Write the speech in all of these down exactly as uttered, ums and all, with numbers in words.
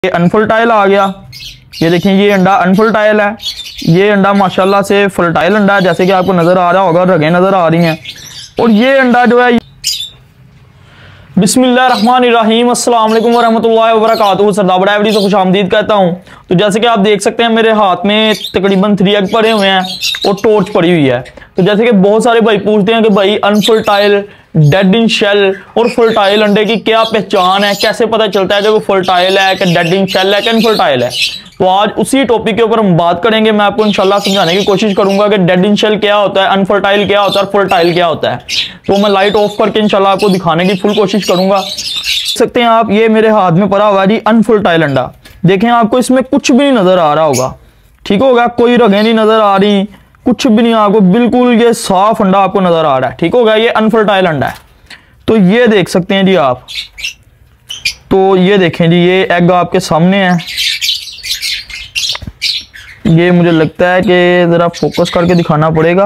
ये अनफर्टाइल आ गया। ये देखें ये अंडा अनफर्टाइल है, ये अंडा माशाल्लाह से फर्टाइल अंडा है, जैसे कि आपको नजर आ रहा होगा, रगें नजर आ रही हैं। और ये अंडा जो है बिस्मिल्लाहिर्रहमानिर्रहीम अस्सलाम वालेकुम वरहमतुल्लाहि वबरकातुहू। सरदार बड़ा वीडियो से खुश आमदीद कहता हूँ। तो जैसे कि आप देख सकते हैं मेरे हाथ में तकरीबन थ्री एग पड़े हुए हैं और टॉर्च पड़ी हुई है। तो जैसे कि बहुत सारे भाई पूछते हैं कि भाई अनफर्टाइल, डेड इन शेल और फर्टाइल अंडे की क्या पहचान है, कैसे पता चलता है कि वो फर्टाइल है, कि डेड इन शेल है, कि अनफर्टाइल है। तो आज उसी टॉपिक के ऊपर हम बात करेंगे। मैं आपको इंशाल्लाह समझाने की कोशिश करूंगा कि डेड इन शेल क्या होता है, अनफर्टाइल क्या होता है और फर्टाइल क्या होता है। तो मैं लाइट ऑफ करके इंशाल्लाह आपको दिखाने की फुल कोशिश करूंगा। देख सकते हैं आप, ये मेरे हाथ में पड़ा हुआ है जी अनफर्टाइल अंडा। देखें आपको इसमें कुछ भी नहीं नजर आ रहा होगा, ठीक होगा, कोई रगें नहीं नजर आ रही, कुछ भी नहीं, आपको बिल्कुल ये साफ अंडा आपको नजर आ रहा है, ठीक होगा। ये अनफर्टाइल अंडा है। तो ये देख सकते हैं जी आप, तो ये देखें जी, ये एग आपके सामने है। ये मुझे लगता है कि जरा फोकस करके दिखाना पड़ेगा।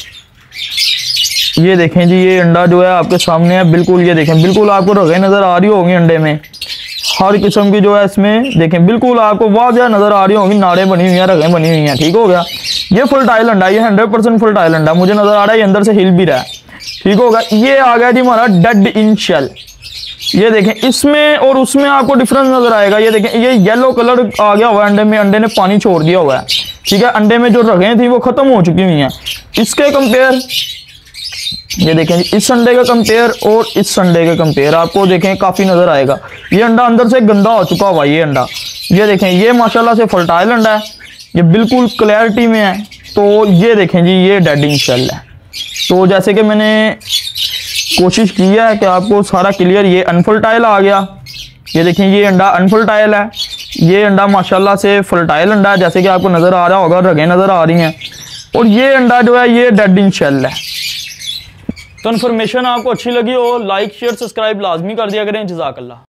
ये देखें जी, ये अंडा जो है आपके सामने है, बिल्कुल ये देखें, बिल्कुल आपको रगें नजर आ रही होंगी अंडे में, हर किस्म की जो है इसमें देखें, बिल्कुल आपको वाज़ह नजर आ रही होंगी, नाड़ें बनी हुई हैं, रगें बनी हुई हैं, ठीक हो गया। ये फर्टाइल अंडा, ये हंड्रेड परसेंट फर्टाइल अंडा मुझे नजर आ रहा है, ये अंदर से हिल भी रहा है, ठीक होगा। ये आ गया जी हमारा डेड इन शेल। ये देखें, इसमें और उसमें आपको डिफरेंस नजर आएगा। ये देखें, ये येलो कलर आ गया हुआ है अंडे में, अंडे ने पानी छोड़ दिया हुआ है, ठीक है। अंडे में जो रगें थी वो खत्म हो चुकी हुई हैं। इसके कंपेयर ये देखें, इस अंडे का कंपेयर और इस अंडे का कंपेयर आपको देखें काफी नजर आएगा। ये अंडा अंदर से गंदा हो चुका हुआ ये अंडा। ये देखें, ये माशाल्लाह से फर्टाइल अंडा है, ये बिल्कुल क्लैरिटी में है। तो ये देखें जी, ये डेड इन शेल है। तो जैसे कि मैंने कोशिश की है कि आपको सारा क्लियर, ये अनफर्टाइल आ गया। ये देखें, ये अंडा अनफर्टाइल है, ये अंडा माशाल्लाह से फर्टाइल अंडा है, जैसे कि आपको नजर आ रहा होगा, रगें नजर आ रही हैं। और ये अंडा जो है ये डेड इन शेल है। तो इन्फॉर्मेशन आपको अच्छी लगी हो, लाइक शेयर सब्सक्राइब लाजमी कर दिया करें। जज़ाकल्लाह।